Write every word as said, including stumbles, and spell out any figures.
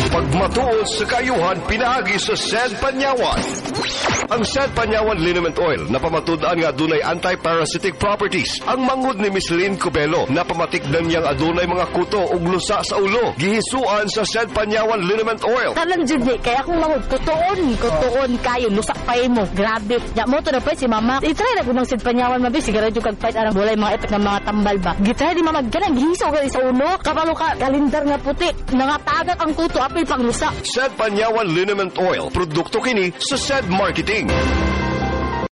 Pagmatuol sa kayuhan, pinagi sa Sced Panyawan. Ang Sced Panyawan Liniment Oil na pamatud-an nga adunay anti-parasitic properties. Ang mangud ni Miss Lynn Cubelo na pamatikdan niyang adunay mga kuto ug lusa sa ulo. Gihisuan sa Sced Panyawan Liniment Oil. Tanan jud ni kaya akong mangud kutuon, kutuon kayo lusak pay mo. Grabe. Ya mo to na pa si mama. I-try na gunang Sced Panyawan mabi sigara jud kag fight arang bulay mga epek ng mga tambal ba. Gitry di mama ganang gihisaw ka sa ulo. Kabalo ka kalendar nga puti. Nangatagak ang kuto apil pang lusak. Sced Panyawan Liniment Oil. Produkto kini sa Sced Marketing.